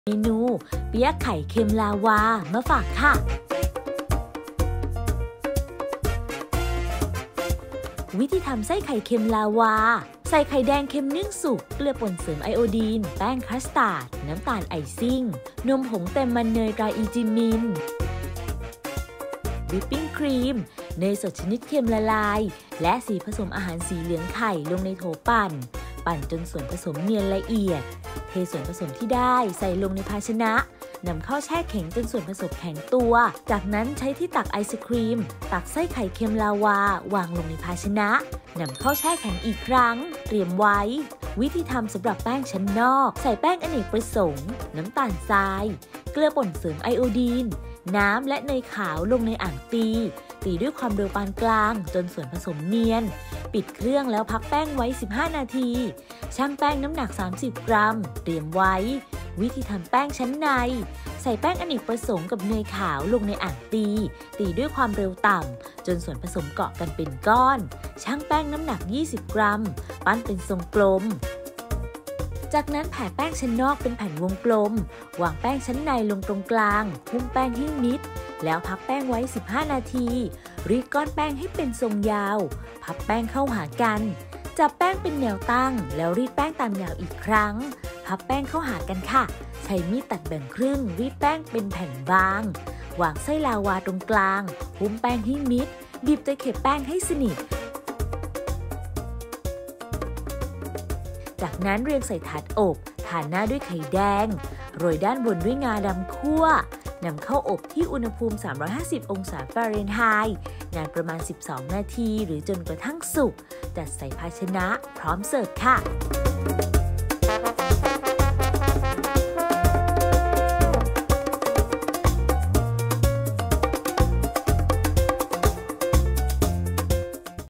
เมนูเปี๊ยะไข่เค็มลาวามาฝากค่ะวิธีทำไส้ไข่เค็มลาวาใส่ไข่แดงเค็มนึ่งสุกเกลือป่นเสริมไอโอดีนแป้งคัสตาร์ดน้ำตาลไอซิ่งนมผงเต็มมันเนยตราอีจิมินวิปปิ้งครีมเนยสดชนิดเค็มละลายและสีผสมอาหารสีเหลืองไข่ลงในโถปั่นจนส่วนผสมเนียนละเอียดเทส่วนผสมที่ได้ใส่ลงในภาชนะนำเข้าแช่แข็งจนส่วนผสมแข็งตัวจากนั้นใช้ที่ตักไอศครีมตักไส้ไข่เค็มลาวาวางลงในภาชนะนำเข้าแช่แข็งอีกครั้งเตรียมไว้วิธีทำสำหรับแป้งชั้นนอกใส่แป้งอเนกประสงค์น้ำตาลทรายเกลือป่นเสริมไอโอดีนน้ำและเนยขาวลงในอ่างตีด้วยความเร็วปานกลางจนส่วนผสมเนียนปิดเครื่องแล้วพักแป้งไว้15นาทีชั่งแป้งน้ำหนัก30กรัมเตรียมไว้วิธีทำแป้งชั้นในใส่แป้งอเนกประสงค์กับเนยขาวลงในอ่างตีด้วยความเร็วต่ำจนส่วนผสมเกาะกันเป็นก้อนชั่งแป้งน้ำหนัก20กรัมปั้นเป็นทรงกลมจากนั้นแผ่แป้งชั้นนอกเป็นแผ่นวงกลมวางแป้งชั้นในลงตรงกลางหุ้มแป้งให้มิดแล้วพักแป้งไว้15นาทีรีดก้อนแป้งให้เป็นทรงยาวพับแป้งเข้าหากันจับแป้งเป็นแนวตั้งแล้วรีดแป้งตามแนวอีกครั้งพับแป้งเข้าหากันค่ะใช้มีดตัดแบ่งครึ่งรีดแป้งเป็นแผ่นบางวางไส้ลาวาตรงกลางหุ้มแป้งให้มิดบีบตะเข็บแป้งให้สนิทจากนั้นเรียงใส่ถาดอบทาหน้าด้วยไข่แดงโรยด้านบนด้วยงาดำคั่วนำเข้าอบที่อุณหภูมิ350องศาฟาเรนไฮต์นานประมาณ12นาทีหรือจนกระทั่งสุกจัดใส่ภาชนะพร้อมเสิร์ฟค่ะ